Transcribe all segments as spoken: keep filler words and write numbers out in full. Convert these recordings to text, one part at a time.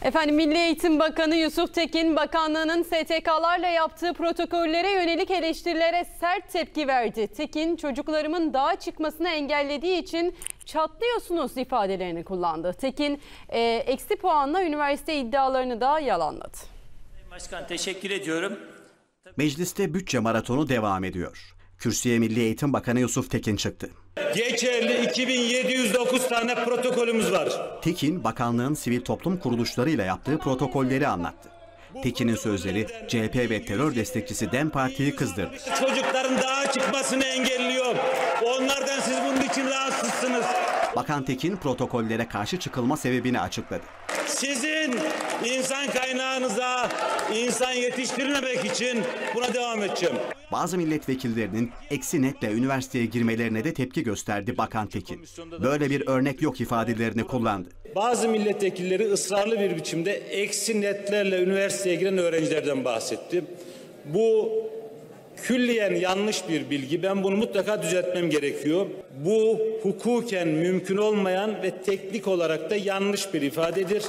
Efendim Milli Eğitim Bakanı Yusuf Tekin, bakanlığının S T K'larla yaptığı protokollere yönelik eleştirilere sert tepki verdi. Tekin, çocuklarımın dağa çıkmasını engellediği için çatlıyorsunuz ifadelerini kullandı. Tekin, e, eksi puanla üniversite iddialarını da yalanladı. Başkan, teşekkür ediyorum. Mecliste bütçe maratonu devam ediyor. Kürsüye Milli Eğitim Bakanı Yusuf Tekin çıktı. Geçerli iki bin yedi yüz dokuz tane protokolümüz var. Tekin, bakanlığın sivil toplum kuruluşlarıyla yaptığı protokolleri anlattı. Tekin'in sözleri C H P ve terör destekçisi DEM Parti'yi kızdırdı. Çocukların dağa çıkmasını engelliyor. Onlardan siz bunun için rahatsızsınız. Bakan Tekin protokollere karşı çıkılma sebebini açıkladı. Sizin insan kaynağınıza insan yetiştirmemek için buna devam edeceğim. Bazı milletvekillerinin eksi netle üniversiteye girmelerine de tepki gösterdi Bakan Tekin. Böyle bir örnek yok ifadelerini kullandı. Bazı milletvekilleri ısrarlı bir biçimde eksi netlerle üniversiteye giren öğrencilerden bahsetti. Bu külliyen yanlış bir bilgi. Ben bunu mutlaka düzeltmem gerekiyor. Bu hukuken mümkün olmayan ve teknik olarak da yanlış bir ifadedir.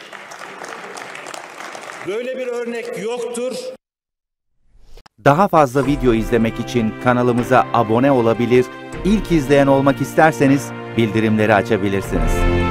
Böyle bir örnek yoktur. Daha fazla video izlemek için kanalımıza abone olabilir, ilk izleyen olmak isterseniz bildirimleri açabilirsiniz.